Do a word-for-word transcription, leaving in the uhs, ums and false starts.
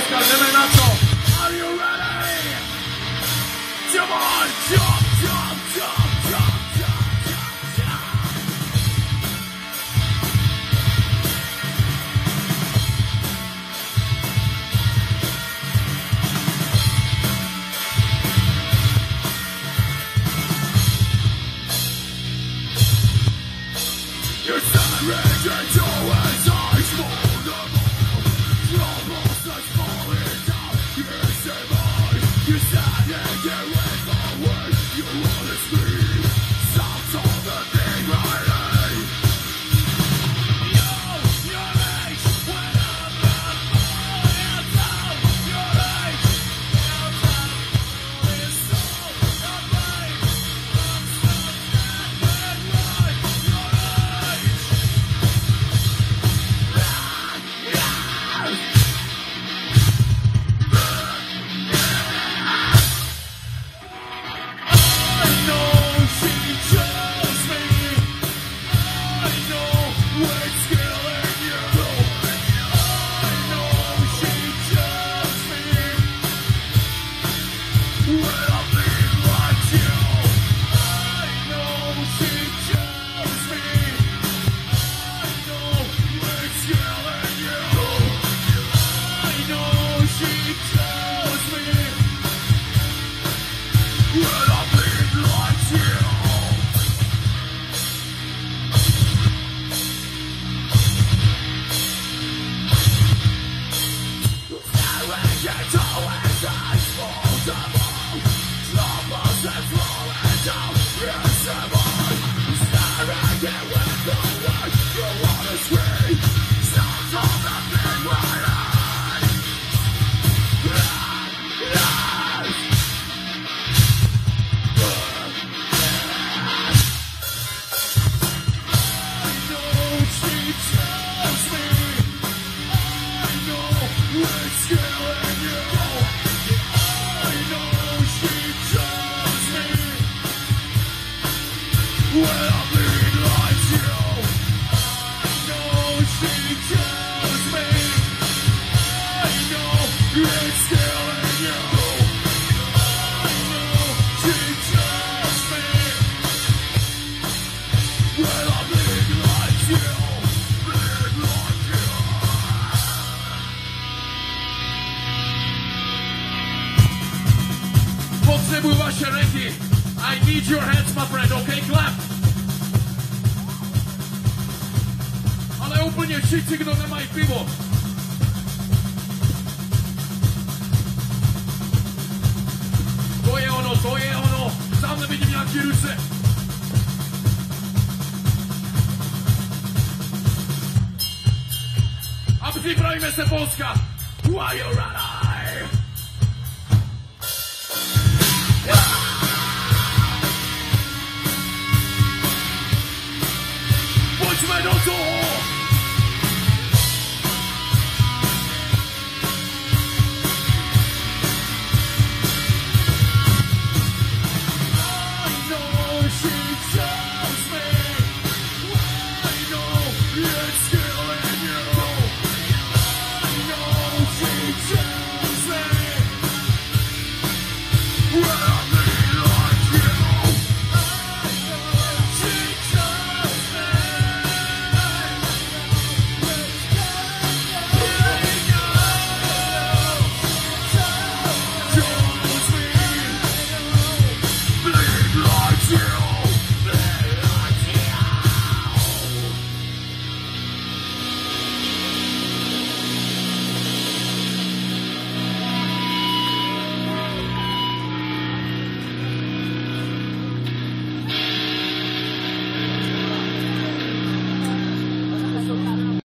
Polska, jdeme na to. Are you ready? Come on, jump, jump, jump, jump, jump, jump, jump. Your sun raging towards eyes vulnerable. Almost as falling down. You survive. You stand and get away forward. You wanna scream. Stops all the thing right. You, your age, when I'm not falling down. Your age, when I'm not falling so afraid. I'm so sad and right. Your age. I know she chose me. I know it's killing you. I know she chose me. When I'm being like you. I know she chose me. I know it's killing you. I know she chose me. When I'm being like you. Arrogant, always unfoldable. Troubles that flowing down invisible. Staring with the light. You wanna scream. Stops all the thing right. I know she chose me. I know it's killing you. I know she chose me. When I'm being like you. I know she chose me. I know it's killing you. I know she chose me. When I'm being like you. Being like you. Potrzebuję wasze ręki. I need your hands, my friend, okay? Clap. Ale úplně všichni, kdo nemají pivo. To je ono, to je ono. Sám nevidím nějaký ruce. A připravíme se Polska. Are you ready?